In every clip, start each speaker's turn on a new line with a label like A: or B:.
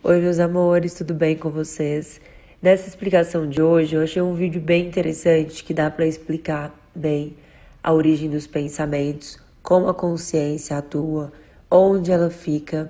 A: Oi, meus amores, tudo bem com vocês? Nessa explicação de hoje, eu achei um vídeo bem interessante que dá para explicar bem a origem dos pensamentos, como a consciência atua, onde ela fica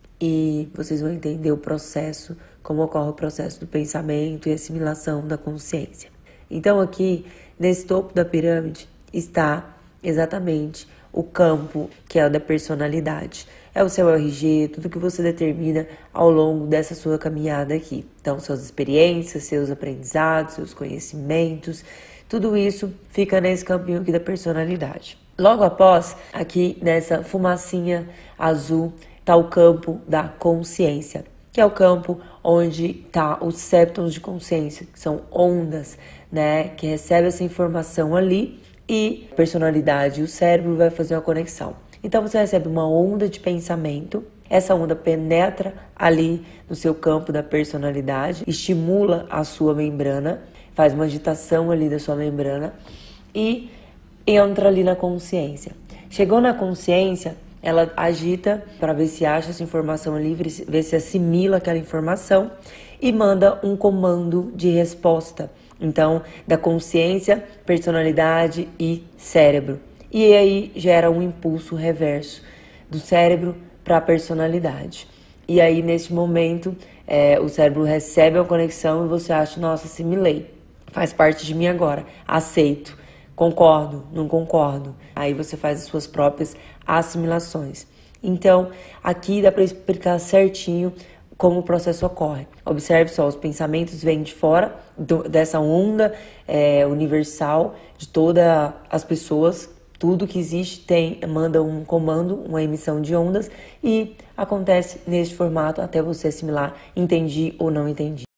A: e vocês vão entender o processo, como ocorre o processo do pensamento e assimilação da consciência. Então aqui, nesse topo da pirâmide, está exatamente o campo que é o da personalidade. É o seu RG, tudo que você determina ao longo dessa sua caminhada aqui. Então, suas experiências, seus aprendizados, seus conhecimentos, tudo isso fica nesse campinho aqui da personalidade. Logo após, aqui nessa fumacinha azul, está o campo da consciência, que é o campo onde tá os septons de consciência, que são ondas, né, que recebe essa informação ali e a personalidade e o cérebro vai fazer uma conexão. Então você recebe uma onda de pensamento, essa onda penetra ali no seu campo da personalidade, estimula a sua membrana, faz uma agitação ali da sua membrana e entra ali na consciência. Chegou na consciência, ela agita para ver se acha essa informação ali, ver se assimila aquela informação e manda um comando de resposta. Então, da consciência, personalidade e cérebro. E aí gera um impulso reverso do cérebro para a personalidade. E aí, neste momento, o cérebro recebe a conexão e você acha, nossa, assimilei, faz parte de mim agora, aceito. Concordo, não concordo. Aí você faz as suas próprias assimilações. Então, aqui dá para explicar certinho como o processo ocorre. Observe só, os pensamentos vêm de fora dessa onda universal de todas as pessoas. Tudo que existe manda um comando, uma emissão de ondas e acontece neste formato até você assimilar, entendi ou não entendi.